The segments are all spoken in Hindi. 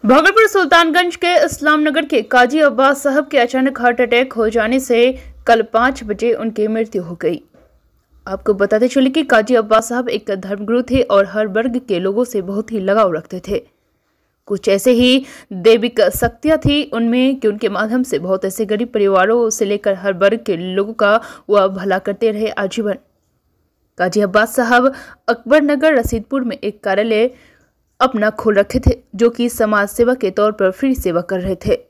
भागलपुर सुल्तानगंज के इस्लाम नगर के काजी अब्बास साहब के अचानक हार्ट अटैक हो जाने से कल 5 बजे उनकी मृत्यु हो गई। आपको बताते चले कि काजी अब्बास साहब एक धर्मगुरु थे और हर वर्ग के लोगों से बहुत ही लगाव रखते थे। कुछ ऐसे ही दैविक शक्तियां थी उनमें कि उनके माध्यम से बहुत ऐसे गरीब परिवारों से लेकर हर वर्ग के लोगों का वह भला करते रहे आजीवन। काजी अब्बास साहब अकबर नगर रसीदपुर में एक कार्यालय अपना खोल रखे थे, जो कि समाज सेवा के तौर पर फ्री सेवा कर रहे थे।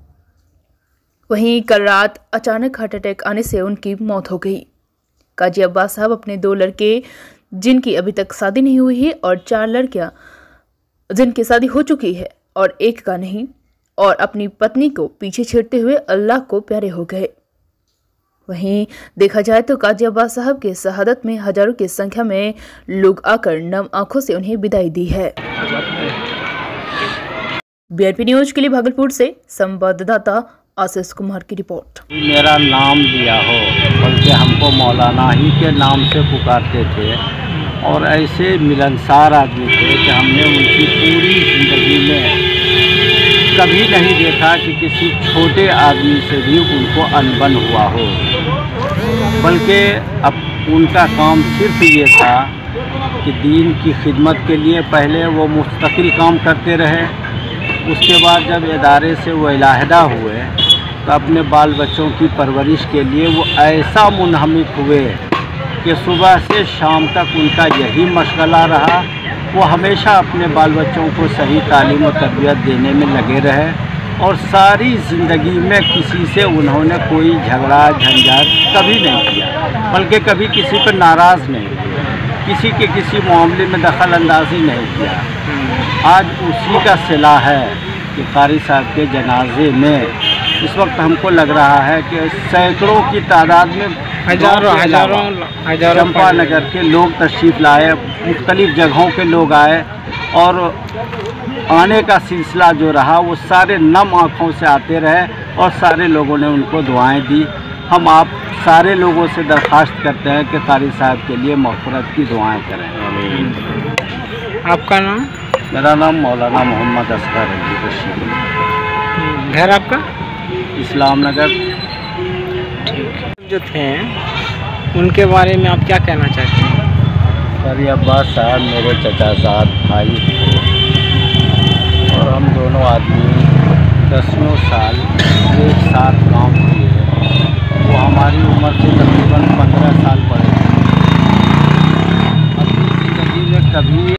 वहीं कल रात अचानक हार्ट अटैक आने से उनकी मौत हो गई। काजी अब्बास साहब अपने 2 लड़के जिनकी अभी तक शादी नहीं हुई है और 4 लड़कियां जिनकी शादी हो चुकी है और एक का नहीं, और अपनी पत्नी को पीछे छेड़ते हुए अल्लाह को प्यारे हो गए। वहीं देखा जाए तो काजी अब्बास साहब के शहादत में हजारों की संख्या में लोग आकर नम आंखों से उन्हें विदाई दी है। बीआरपी न्यूज के लिए भागलपुर से संवाददाता आशीष कुमार की रिपोर्ट। मेरा नाम लिया हो, बल्कि हमको मौलाना ही के नाम से पुकारते थे और ऐसे मिलनसार आदमी थे कि हमने उनकी पूरी ज़िंदगी में कभी नहीं देखा कि किसी छोटे आदमी से भी उनको अनबन हुआ हो। बल्कि अब उनका काम सिर्फ ये था कि दीन की खिदमत के लिए पहले वो मुस्तकिल काम करते रहे। उसके बाद जब इदारे से वो अलहदा हुए तो अपने बाल बच्चों की परवरिश के लिए वो ऐसा मुनहमिक हुए कि सुबह से शाम तक उनका यही मशगला रहा। वो हमेशा अपने बाल बच्चों को सही तालीम और तरबियत देने में लगे रहे और सारी ज़िंदगी में किसी से उन्होंने कोई झगड़ा झंझट कभी नहीं किया, बल्कि कभी किसी पर नाराज़ नहीं किया, किसी के किसी मामले में दखल अंदाजी नहीं किया। आज उसी का सिला है कि कारी साहब के जनाजे में इस वक्त हमको लग रहा है कि सैकड़ों की तादाद में हजारों चंपा नगर के लोग तशरीफ़ लाए, मुख्तलिफ़ जगहों के लोग आए और आने का सिलसिला जो रहा वो सारे नम आँखों से आते रहे और सारे लोगों ने उनको दुआएं दी। हम आप सारे लोगों से दरख्वास्त करते हैं कि कारी साहब के लिए मग़फ़िरत की दुआएं करें। आपका नाम? मेरा नाम मौलाना मोहम्मद असगर रशीद। घर आपका? इस्लाम नगर। ठीक। जो थे उनके बारे में आप क्या कहना चाहते हैं? काजी अब्बास साहब मेरे चचाजाद भाई थे और हम दोनों आदमी 10 साल एक साथ काम किए। वो हमारी उम्र से तकरीबन 15 साल बड़े थे। अपनी ज़िंदगी में कभी